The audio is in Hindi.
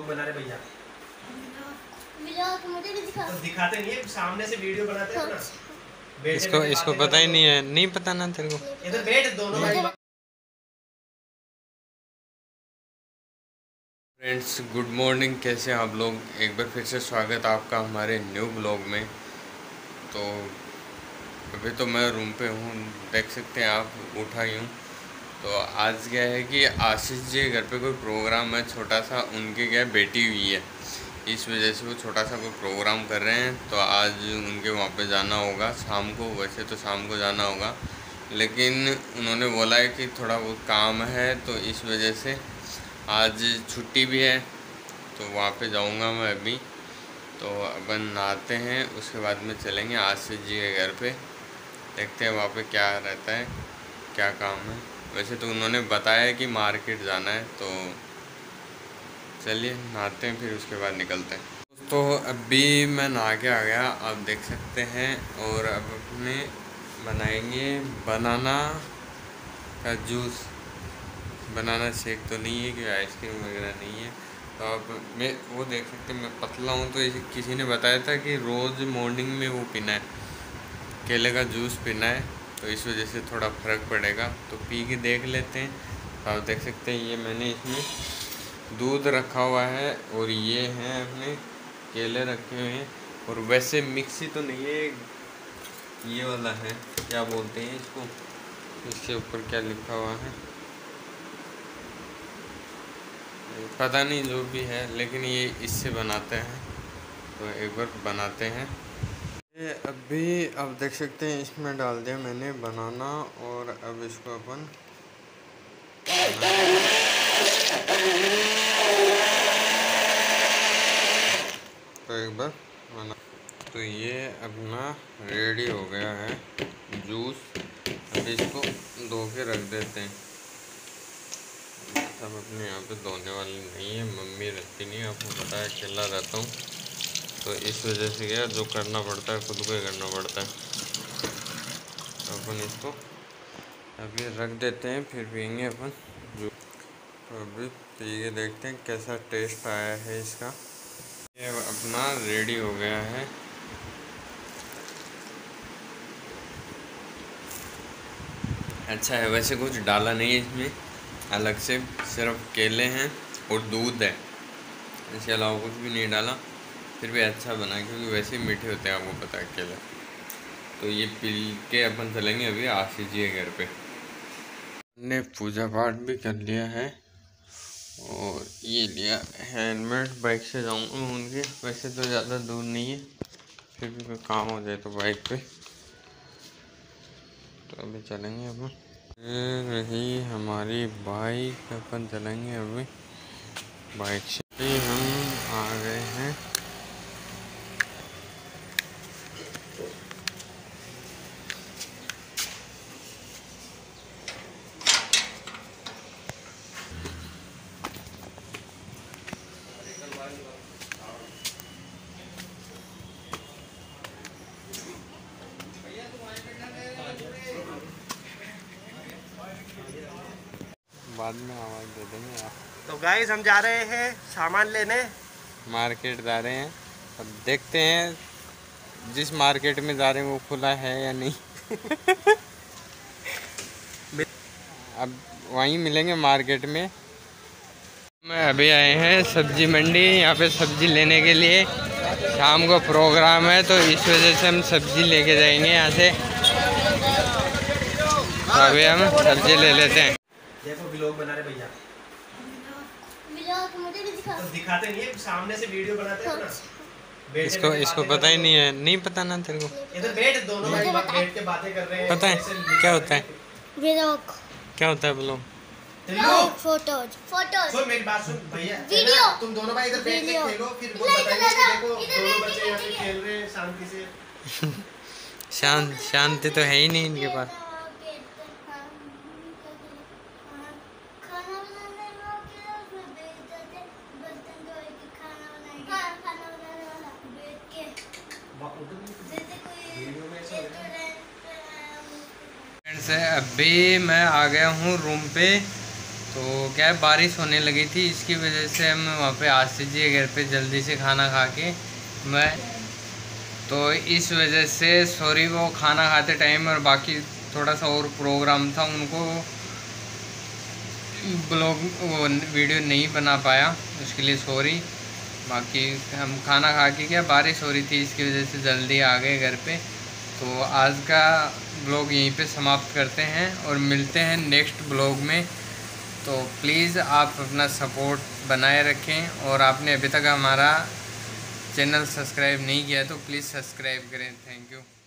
बना रहे भैया मुझे भी दिखा। तो दिखाते नहीं है, सामने से वीडियो बनाते हैं ना। इसको पता ही नहीं है, नहीं पता ना तेरे को। इधर बैठ दोनों भाई। फ्रेंड्स गुड मॉर्निंग, कैसे हैं आप लोग। एक बार फिर से स्वागत आपका हमारे न्यू ब्लॉग में। तो अभी तो मैं रूम पे हूँ, देख सकते हैं आप, उठा ही हूँ। तो आज क्या है कि आशीष जी घर पे कोई प्रोग्राम है छोटा सा, उनके क्या बेटी हुई है, इस वजह से वो छोटा सा कोई प्रोग्राम कर रहे हैं। तो आज उनके वहाँ पे जाना होगा शाम को, वैसे तो शाम को जाना होगा, लेकिन उन्होंने बोला है कि थोड़ा बहुत काम है, तो इस वजह से आज छुट्टी भी है। तो वहाँ पे जाऊँगा मैं अभी। तो अपन नहाते हैं, उसके बाद में चलेंगे आशीष जी के घर पे, देखते हैं वहाँ पे क्या रहता है, क्या काम है। वैसे तो उन्होंने बताया कि मार्केट जाना है, तो चलिए नहाते हैं, फिर उसके बाद निकलते हैं। तो अभी मैं नहा के आ गया, आप देख सकते हैं। और अब अपने बनाएंगे बनाना का जूस। बनाना शेक तो नहीं है, कि आइसक्रीम वगैरह नहीं है। तो अब मैं वो देख सकते हैं, मैं पतला हूँ, तो किसी ने बताया था कि रोज़ मॉर्निंग में वो पीना है, केले का जूस पीना है, तो इस वजह से थोड़ा फ़र्क पड़ेगा। तो पी के देख लेते हैं। तो आप देख सकते हैं, ये मैंने इसमें दूध रखा हुआ है, और ये हैं अपने केले रखे हुए हैं। और वैसे मिक्सी तो नहीं है, ये वाला है, क्या बोलते हैं इसको, इसके ऊपर क्या लिखा हुआ है पता नहीं, जो भी है, लेकिन ये इससे बनाते हैं। तो एक बार बनाते हैं। ये अभी अब देख सकते हैं, इसमें डाल दिया मैंने बनाना, और अब इसको अपन तो एक बार बना। तो ये अपना रेडी हो गया है जूस। अब इसको धो के रख देते हैं। सब अपने यहाँ पे धोने वाली नहीं है, मम्मी रहती नहीं है, आपको पता है, अकेला रहता हूँ, तो इस वजह से क्या जो करना पड़ता है खुद को ही करना पड़ता है। तो अपन इसको अभी रख देते हैं, फिर पियेंगे अपन जूस। तो अभी पी के देखते हैं कैसा टेस्ट आया है इसका। ये अपना रेडी हो गया है। अच्छा है, वैसे कुछ डाला नहीं है इसमें अलग से, सिर्फ केले हैं और दूध है, इसके अलावा कुछ भी नहीं डाला। फिर भी अच्छा बना, क्योंकि वैसे ही मीठे होते हैं, आपको पता है केले। तो ये पी के अपन चलेंगे अभी आशीष जी के घर पे। हमने पूजा पाठ भी कर लिया है, और ये लिया हेलमेट। बाइक से जाऊँगा उनके, वैसे तो ज़्यादा दूर नहीं है, फिर भी कोई काम हो जाए तो बाइक पे। तो अभी चलेंगे अपन, रही हमारी बाइक, अपन चलेंगे अभी बाइक से। हम आ गए हैं। बाद में आवाज़ दे देंगे आप। तो गाइस हम जा रहे हैं सामान लेने, मार्केट जा रहे हैं। अब देखते हैं जिस मार्केट में जा रहे हैं वो खुला है या नहीं। अब वहीं मिलेंगे मार्केट में। मैं अभी आए हैं सब्जी मंडी, यहाँ पे सब्जी लेने के लिए। शाम को प्रोग्राम है, तो इस वजह से हम सब्जी लेके जाएंगे यहाँ से। तो अभी हम सब्जी ले लेते हैं। देखो व्लॉग बना रहे भैया मुझे भी दिखा। तो दिखाते नहीं है, सामने से वीडियो बनाते हैं ना। इसको पता ही नहीं है, नहीं पता ना तेरे को। इधर बैठ दोनों भाई, बैठ के बातें कर रहे हैं। पता है क्या होता है, व्लॉग क्या होता है बोलो। फोटोज। सुन मेरी बात सुन भैया, वीडियो। तुम दोनों भाई इधर बैठ के खेलो, फिर वो बताएंगे कि देखो दोनों बच्चे यहाँ पे खेल रहे हैं शांति से। शांति तो है ही नहीं इनके पास। फ्रेंड्स अभी मैं आ गया हूँ रूम पे, तो क्या है, बारिश होने लगी थी, इसकी वजह से हम वहाँ पे आसिफ जी के घर पे जल्दी से खाना खा के मैं, तो इस वजह से सॉरी, वो खाना खाते टाइम और बाकी थोड़ा सा और प्रोग्राम था, उनको ब्लॉग वो वीडियो नहीं बना पाया, उसके लिए सॉरी। बाकी हम खाना खा के, क्या बारिश हो रही थी, इसकी वजह से जल्दी आ गए घर पे। तो आज का ब्लॉग यहीं पे समाप्त करते हैं और मिलते हैं नेक्स्ट ब्लॉग में। तो प्लीज़ आप अपना सपोर्ट बनाए रखें, और आपने अभी तक हमारा चैनल सब्सक्राइब नहीं किया तो प्लीज़ सब्सक्राइब करें। Thank you.